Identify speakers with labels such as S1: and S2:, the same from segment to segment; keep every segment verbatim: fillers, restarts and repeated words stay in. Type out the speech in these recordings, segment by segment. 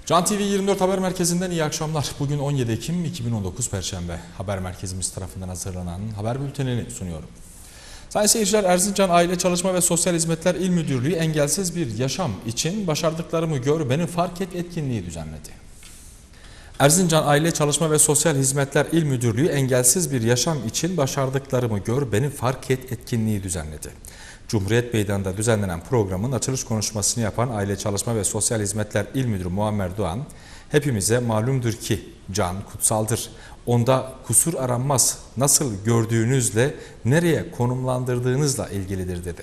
S1: Can T V yirmi dört Haber Merkezi'nden iyi akşamlar. Bugün on yedi Ekim iki bin on dokuz Perşembe. Haber Merkezimiz tarafından hazırlanan haber bültenini sunuyorum. Sayın seyirciler, Erzincan Aile Çalışma ve Sosyal Hizmetler İl Müdürlüğü engelsiz bir yaşam için başardıklarımı gör, beni fark et etkinliği düzenledi. Erzincan Aile Çalışma ve Sosyal Hizmetler İl Müdürlüğü engelsiz bir yaşam için başardıklarımı gör, beni fark et etkinliği düzenledi. Cumhuriyet Meydanı'nda düzenlenen programın açılış konuşmasını yapan Aile Çalışma ve Sosyal Hizmetler İl Müdürü Muammer Doğan, hepimize malumdur ki can kutsaldır. Onda kusur aranmaz. Nasıl gördüğünüzle, nereye konumlandırdığınızla ilgilidir dedi.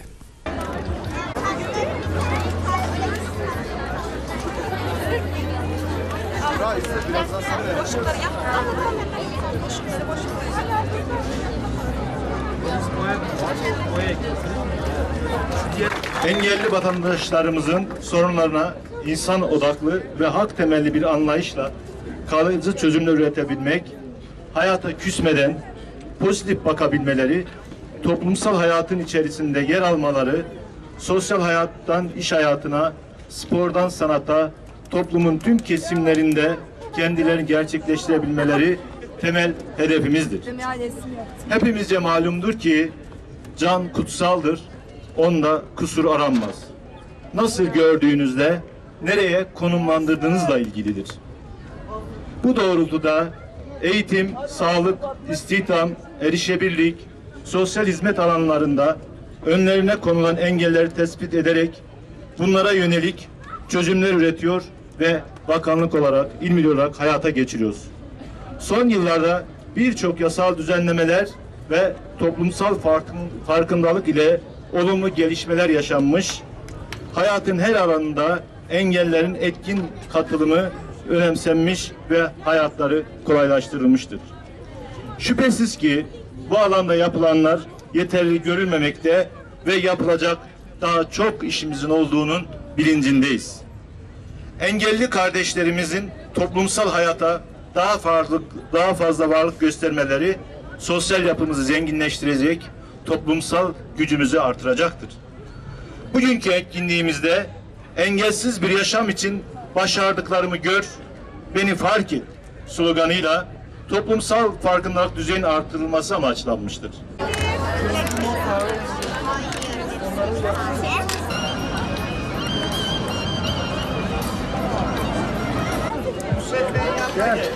S2: Engelli vatandaşlarımızın sorunlarına insan odaklı ve hak temelli bir anlayışla kalıcı çözümler üretebilmek, hayata küsmeden pozitif bakabilmeleri, toplumsal hayatın içerisinde yer almaları, sosyal hayattan iş hayatına, spordan sanata, toplumun tüm kesimlerinde kendilerini gerçekleştirebilmeleri temel hedefimizdir. Hepimizce malumdur ki can kutsaldır, onda kusur aranmaz. Nasıl gördüğünüzle, nereye konumlandırdığınızla ilgilidir. Bu doğrultuda eğitim, sağlık, istihdam, erişebilirlik, sosyal hizmet alanlarında önlerine konulan engelleri tespit ederek bunlara yönelik çözümler üretiyor ve bakanlık olarak, il müdürü olarak hayata geçiriyoruz. Son yıllarda birçok yasal düzenlemeler ve toplumsal farkındalık ile olumlu gelişmeler yaşanmış, hayatın her alanında engellerin etkin katılımı önemsenmiş ve hayatları kolaylaştırılmıştır. Şüphesiz ki bu alanda yapılanlar yeterli görülmemekte ve yapılacak daha çok işimizin olduğunun bilincindeyiz. Engelli kardeşlerimizin toplumsal hayata daha fazla, daha fazla varlık göstermeleri sosyal yapımızı zenginleştirecek, toplumsal gücümüzü artıracaktır. Bugünkü etkinliğimizde engelsiz bir yaşam için başardıklarımı gör, beni fark et sloganıyla toplumsal farkındalık düzeyinin artırılması amaçlanmıştır. Gel.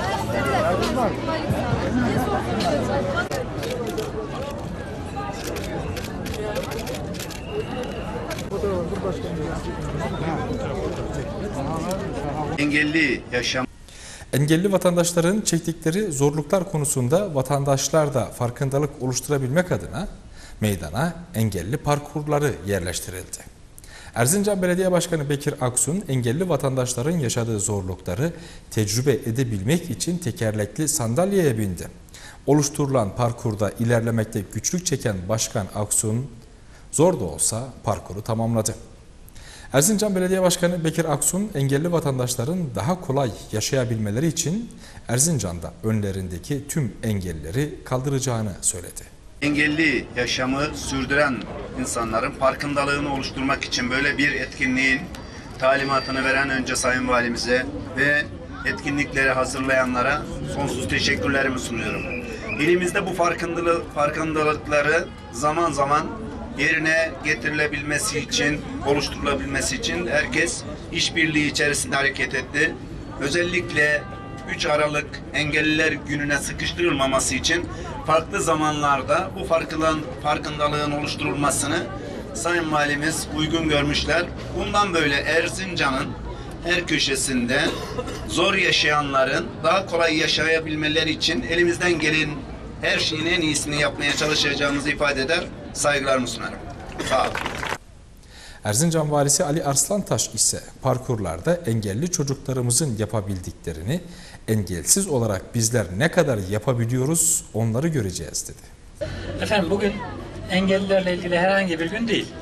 S3: Engelli yaşam.
S1: Engelli vatandaşların çektikleri zorluklar konusunda vatandaşlar da farkındalık oluşturabilmek adına meydana engelli parkurları yerleştirildi. Erzincan Belediye Başkanı Bekir Aksun, engelli vatandaşların yaşadığı zorlukları tecrübe edebilmek için tekerlekli sandalyeye bindi. Oluşturulan parkurda ilerlemekte güçlük çeken Başkan Aksun, zor da olsa parkuru tamamladı. Erzincan Belediye Başkanı Bekir Aksun, engelli vatandaşların daha kolay yaşayabilmeleri için Erzincan'da önlerindeki tüm engelleri kaldıracağını söyledi.
S3: Engelli yaşamı sürdüren insanların farkındalığını oluşturmak için böyle bir etkinliğin talimatını veren önce Sayın Valimize ve etkinlikleri hazırlayanlara sonsuz teşekkürlerimi sunuyorum. İlimizde bu farkındalık, farkındalıkları zaman zaman yerine getirilebilmesi için, oluşturulabilmesi için herkes işbirliği içerisinde hareket etti. Özellikle üç Aralık Engelliler Günü'ne sıkıştırılmaması için farklı zamanlarda bu farkındalığın oluşturulmasını Sayın Valimiz uygun görmüşler. Bundan böyle Erzincan'ın her köşesinde zor yaşayanların daha kolay yaşayabilmeleri için elimizden gelen her şeyin en iyisini yapmaya çalışacağımızı ifade eder, saygılarımı sunarım. Sağ olun.
S1: Erzincan Valisi Ali Arslantaş ise parkurlarda engelli çocuklarımızın yapabildiklerini, engelsiz olarak bizler ne kadar yapabiliyoruz onları göreceğiz dedi.
S4: Efendim, bugün engellilerle ilgili herhangi bir gün değil.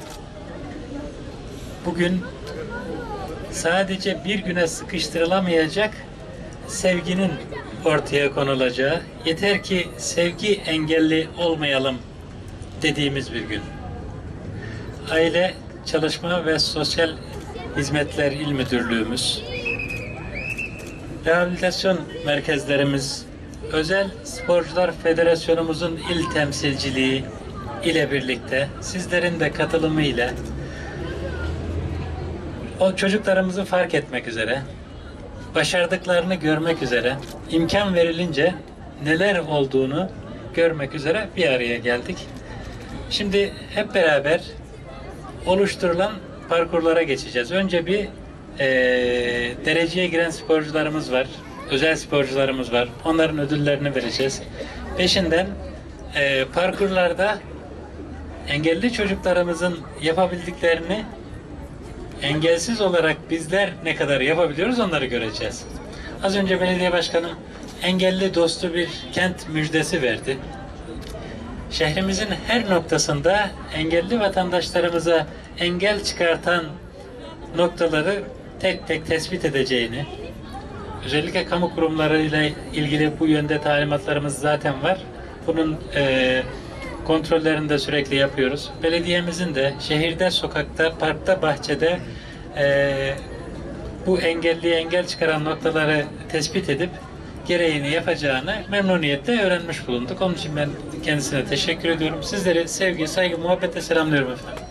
S4: Bugün sadece bir güne sıkıştırılamayacak sevginin ortaya konulacağı, yeter ki sevgi engelli olmayalım dediğimiz bir gün. Aile Çalışma ve Sosyal Hizmetler İl Müdürlüğümüz Rehabilitasyon merkezlerimiz, Özel Sporcular Federasyonumuzun il temsilciliği ile birlikte sizlerin de katılımı ile o çocuklarımızı fark etmek üzere, başardıklarını görmek üzere, imkan verilince neler olduğunu görmek üzere bir araya geldik. Şimdi hep beraber oluşturulan parkurlara geçeceğiz. Önce bir e, dereceye giren sporcularımız var, özel sporcularımız var. Onların ödüllerini vereceğiz. Peşinden e, parkurlarda engelli çocuklarımızın yapabildiklerini engelsiz olarak bizler ne kadar yapabiliyoruz onları göreceğiz. Az önce belediye başkanım engelli dostu bir kent müjdesi verdi. Şehrimizin her noktasında engelli vatandaşlarımıza engel çıkartan noktaları tek tek tespit edeceğini, özellikle kamu kurumlarıyla ilgili bu yönde talimatlarımız zaten var. Bunun e, kontrollerini de sürekli yapıyoruz. Belediyemizin de şehirde, sokakta, parkta, bahçede e, bu engelliye engel çıkaran noktaları tespit edip gereğini yapacağını memnuniyetle öğrenmiş bulunduk. Onun için ben kendisine teşekkür ediyorum. Sizleri sevgi, saygı, muhabbetle selamlıyorum efendim.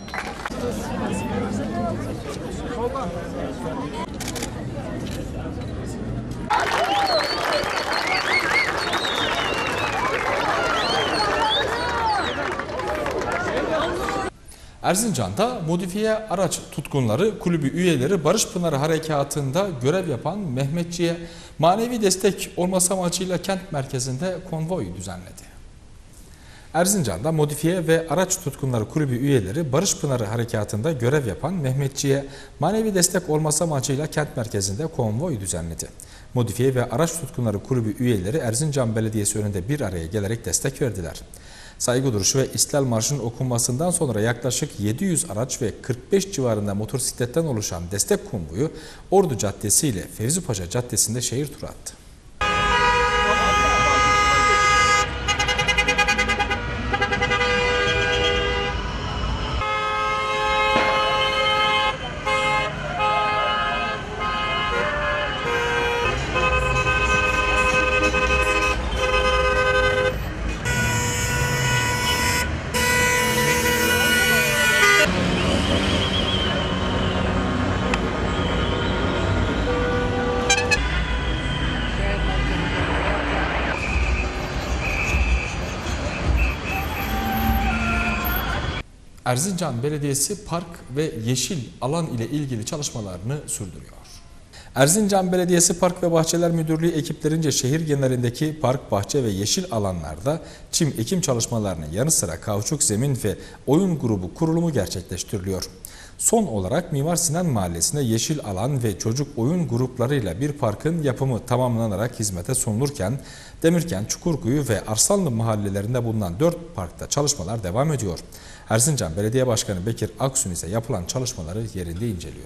S1: Erzincan'da Modifiye Araç Tutkunları Kulübü üyeleri Barış Pınarı Harekatı'nda görev yapan Mehmetçiğe manevi destek olması amacıyla kent merkezinde konvoy düzenledi. Erzincan'da Modifiye ve Araç Tutkunları Kulübü üyeleri Barış Pınarı Harekatı'nda görev yapan Mehmetçiğe manevi destek olması amacıyla kent merkezinde konvoy düzenledi. Modifiye ve Araç Tutkunları Kulübü üyeleri Erzincan Belediyesi önünde bir araya gelerek destek verdiler. Saygı duruşu ve İstiklal Marşı'nın okunmasından sonra yaklaşık yedi yüz araç ve kırk beş civarında motosikletten oluşan destek konvoyu Ordu Caddesi ile Fevzi Paşa Caddesi'nde şehir turu attı. Erzincan Belediyesi park ve yeşil alan ile ilgili çalışmalarını sürdürüyor. Erzincan Belediyesi Park ve Bahçeler Müdürlüğü ekiplerince şehir genelindeki park, bahçe ve yeşil alanlarda çim ekim çalışmalarının yanı sıra kauçuk zemin ve oyun grubu kurulumu gerçekleştiriliyor. Son olarak Mimar Sinan Mahallesi'nde yeşil alan ve çocuk oyun gruplarıyla bir parkın yapımı tamamlanarak hizmete sunulurken Demirkent, Çukurkuyu ve Arslanlı mahallelerinde bulunan dört parkta çalışmalar devam ediyor. Erzincan Belediye Başkanı Bekir Aksun ise yapılan çalışmaları yerinde inceliyor.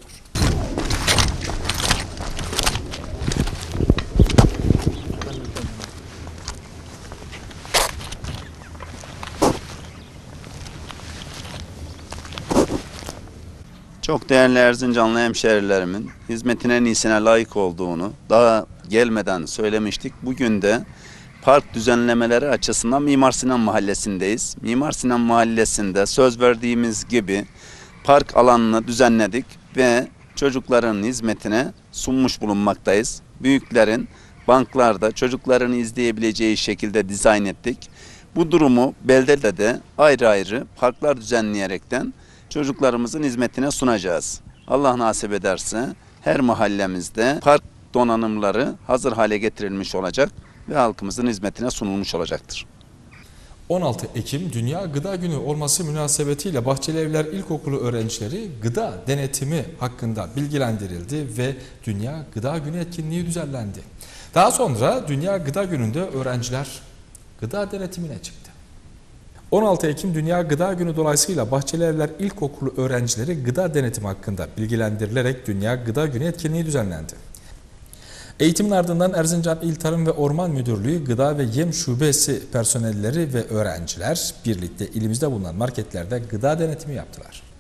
S3: Çok değerli Erzincanlı hemşehrilerimin hizmetin en iyisine layık olduğunu daha gelmeden söylemiştik. Bugün de park düzenlemeleri açısından Mimar Sinan Mahallesi'ndeyiz. Mimar Sinan Mahallesi'nde söz verdiğimiz gibi park alanını düzenledik ve çocukların hizmetine sunmuş bulunmaktayız. Büyüklerin banklarda çocuklarını izleyebileceği şekilde dizayn ettik. Bu durumu beldede de ayrı ayrı parklar düzenleyerekten çocuklarımızın hizmetine sunacağız. Allah nasip ederse her mahallemizde park donanımları hazır hale getirilmiş olacak ve halkımızın hizmetine sunulmuş olacaktır.
S1: on altı Ekim Dünya Gıda Günü olması münasebetiyle Bahçelievler İlkokulu öğrencileri gıda denetimi hakkında bilgilendirildi ve Dünya Gıda Günü etkinliği düzenlendi. Daha sonra Dünya Gıda Günü'nde öğrenciler gıda denetimine çıktı. on altı Ekim Dünya Gıda Günü dolayısıyla Bahçelievler İlkokulu öğrencileri gıda denetimi hakkında bilgilendirilerek Dünya Gıda Günü etkinliği düzenlendi. Eğitimin ardından Erzincan İl Tarım ve Orman Müdürlüğü Gıda ve Yem Şubesi personelleri ve öğrenciler birlikte ilimizde bulunan marketlerde gıda denetimi yaptılar.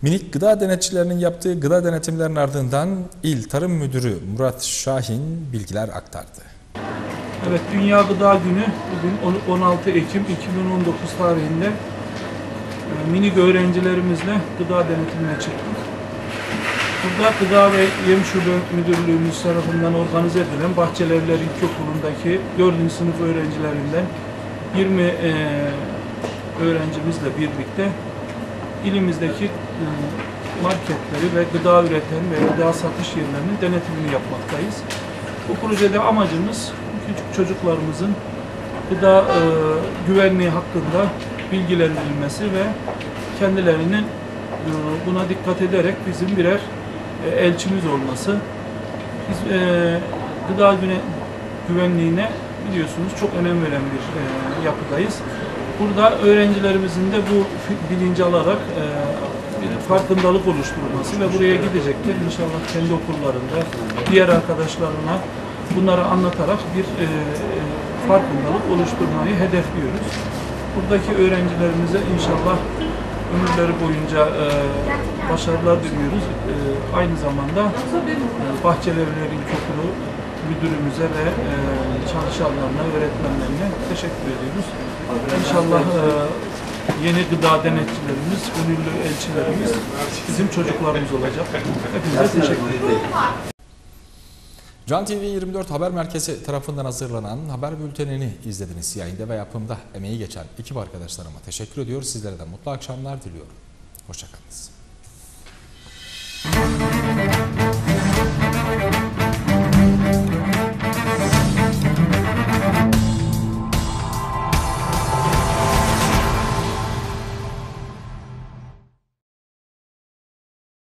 S1: Minik gıda denetçilerinin yaptığı gıda denetimlerinin ardından İl Tarım Müdürü Murat Şahin bilgiler aktardı.
S5: Evet, Dünya Gıda Günü bugün on altı Ekim iki bin on dokuz tarihinde minik öğrencilerimizle gıda denetimine çıktık. Burada Gıda ve Yem Şube Müdürlüğümüz tarafından organize edilen Bahçelievler İlkokulu'ndaki dördüncü sınıf öğrencilerinden yirmi e, öğrencimizle birlikte ilimizdeki e, marketleri ve gıda üreten ve gıda satış yerlerinin denetimini yapmaktayız. Bu projede amacımız küçük çocuklarımızın gıda e, güvenliği hakkında bilgilendirilmesi ve kendilerinin e, buna dikkat ederek bizim birer e, elçimiz olması. Biz e, gıda güne, güvenliğine biliyorsunuz çok önem veren bir e, yapıdayız. Burada öğrencilerimizin de bu bilinci alarak e, bir farkındalık oluşturulması ve buraya gidecekler inşallah kendi okullarında diğer arkadaşlarına bunları anlatarak bir e, farkındalık oluşturmayı hedefliyoruz. Buradaki öğrencilerimize inşallah ömürleri boyunca e, başarılar diliyoruz. E, aynı zamanda e, Bahçelievler İlkokulu müdürümüze ve e, çalışanlarına, öğretmenlerine teşekkür ediyoruz. İnşallah e, yeni gıda denetçilerimiz, gönüllü elçilerimiz bizim çocuklarımız olacak. Hepinize teşekkür ederim.
S1: Can T V yirmi dört Haber Merkezi tarafından hazırlanan haber bültenini izlediniz. Yayında ve yapımda emeği geçen ekip arkadaşlarıma teşekkür ediyor. Sizlere de mutlu akşamlar diliyorum. Hoşça kalınız.